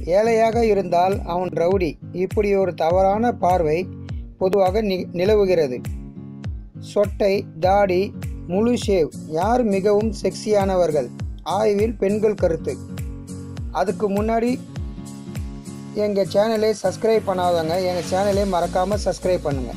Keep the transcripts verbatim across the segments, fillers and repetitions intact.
ஏழையாக இருந்தால் அவன் ரவுடி, இப்படி ஒரு தவறான பார்வை பொதுவாக நி நிலவுகிறது. சொட்டை, தாடி, முழு ஷேவ் யார் மிகவும் செக்ஸியானவர்கள்? ஆய்வில் பெண்கள் கருத்து. அதுக்கு முன்னாடி எங்கள் சேனலை சப்ஸ்கிரைப் பண்ணாதவங்க எங்கள் சேனலை மறக்காமல் சப்ஸ்கிரைப் பண்ணுங்கள்.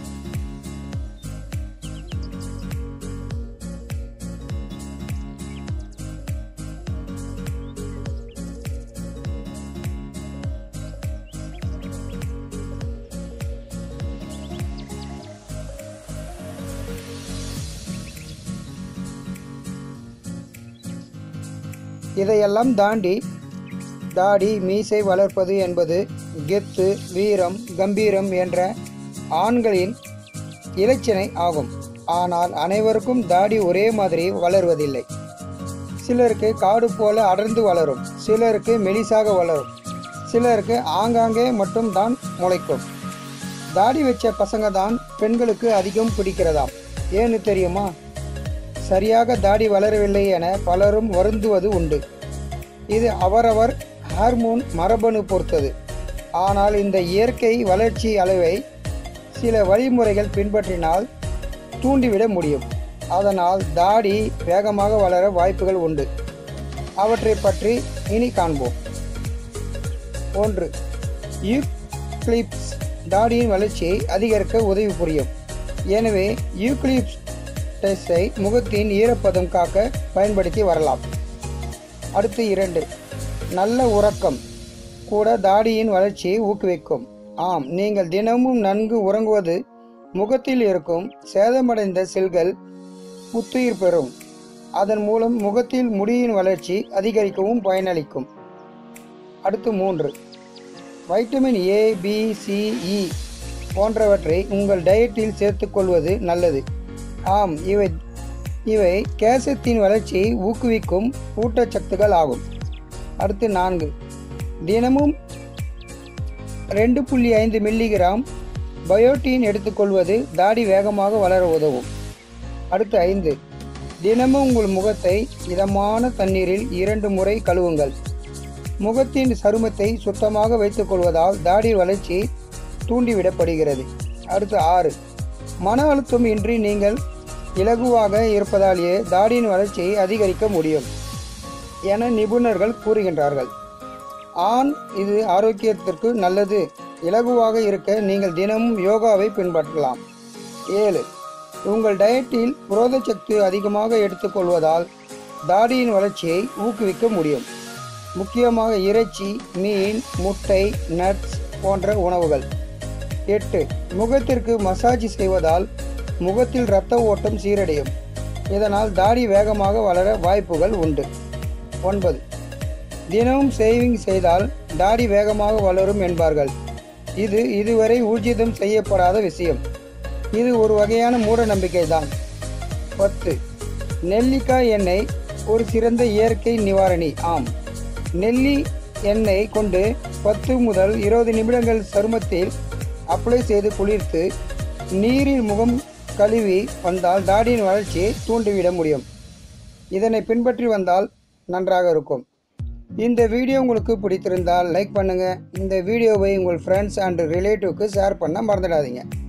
இதையெல்லாம் தாண்டி தாடி மீசை வளர்ப்பது என்பது கெத்து, வீரம், கம்பீரம் என்ற ஆண்களின் இலச்சினை ஆகும். ஆனால் அனைவருக்கும் தாடி ஒரே மாதிரி வளர்வதில்லை. சிலருக்கு காடு போல அடர்ந்து வளரும், சிலருக்கு மெலிசாக வளரும், சிலருக்கு ஆங்காங்கே மட்டும் தான் முளைக்கும். தாடி வச்ச பசங்க தான் பெண்களுக்கு அதிகம் பிடிக்கிறதாம். ஏன்னு தெரியுமா? சரியாக தாடி வளரவில்லை என பலரும் வருந்துவது உண்டு. இது அவரவர் ஹார்மோன் மரபணு பொறுத்தது. ஆனால் இந்த இயற்கை வளர்ச்சி அளவை சில வழிமுறைகள் பின்பற்றினால் தூண்டிவிட முடியும். அதனால் தாடி வேகமாக வளர வாய்ப்புகள் உண்டு. அவற்றை பற்றி இனி காண்போம். ஒன்று, யூக்லிப்ஸ் தாடியின் வளர்ச்சியை அதிகரிக்க உதவி புரியும். எனவே யூக்லிப்ஸ் டெஸ்டை முகத்தின் ஈரப்பதம் காக்க பயன்படுத்தி வரலாம். அடுத்து இரண்டு, நல்ல உறக்கம் கூட தாடியின் வளர்ச்சியை ஊக்குவிக்கும். ஆம், நீங்கள் தினமும் நன்கு உறங்குவது முகத்தில் இருக்கும் சேதமடைந்த செல்கள் புத்துயிர் பெறும். அதன் மூலம் முகத்தில் முடியின் வளர்ச்சி அதிகரிக்கவும் பயனளிக்கும். அடுத்து மூன்று, vitamin A, B, C, E போன்றவற்றை உங்கள் டயட்டில் சேர்த்துக்கொள்வது நல்லது. ஆம், இவை இவை கேசத்தின் வளர்ச்சியை ஊக்குவிக்கும் ஊட்டச்சத்துக்கள் ஆகும். அடுத்து நான்கு, தினமும் ரெண்டு புள்ளி ஐந்து மில்லிகிராம் பயோட்டின் எடுத்துக்கொள்வது தாடி வேகமாக வளர உதவும். அடுத்து ஐந்து, தினமும் உங்கள் முகத்தை இதமான தண்ணீரில் இரண்டு முறை கழுவுங்கள். முகத்தின் சருமத்தை சுத்தமாக வைத்துக் கொள்வதால் தாடி வளர்ச்சி தூண்டிவிடப்படுகிறது. அடுத்து ஆறு, மன அழுத்தம் இன்றி நீங்கள் இலகுவாக இருப்பதாலேயே தாடியின் வளர்ச்சியை அதிகரிக்க முடியும் என நிபுணர்கள் கூறுகின்றார்கள். ஆண், இது ஆரோக்கியத்திற்கு நல்லது. இலகுவாக இருக்க நீங்கள் தினமும் யோகாவை பின்பற்றலாம். ஏழு, உங்கள் டயட்டில் புரதச்சத்து அதிகமாக எடுத்துக்கொள்வதால் தாடியின் வளர்ச்சியை ஊக்குவிக்க முடியும். முக்கியமாக இறைச்சி, மீன், முட்டை, நட்ஸ் போன்ற உணவுகள். எட்டு, முகத்திற்கு மசாஜ் செய்வதால் முகத்தில் இரத்த ஓட்டம் சீரடையும். இதனால் தாடி வேகமாக வளர வாய்ப்புகள் உண்டு. ஒன்பது, தினமும் ஷேவிங் செய்தால் தாடி வேகமாக வளரும் என்பார்கள். இது இதுவரை ஊர்ஜிதம் செய்யப்படாத விஷயம். இது ஒரு வகையான மூட நம்பிக்கை தான். பத்து, நெல்லிக்காய் எண்ணெய் ஒரு சிறந்த இயற்கை நிவாரணி. ஆம், நெல்லி எண்ணெய் கொண்டு பத்து முதல் இருபது நிமிடங்கள் சருமத்தில் அப்ளை செய்து குளிர்த்து நீரில் முகம் கழுவி வந்தால் தாடியின் வளர்ச்சியை தூண்டிவிட முடியும். இதனை பின்பற்றி வந்தால் நன்றாக இருக்கும். இந்த வீடியோ உங்களுக்கு பிடித்திருந்தால் லைக் பண்ணுங்கள். இந்த வீடியோவை உங்கள் ஃப்ரெண்ட்ஸ் அண்ட் ரிலேட்டிவ்க்கு ஷேர் பண்ண மறந்துடாதீங்க.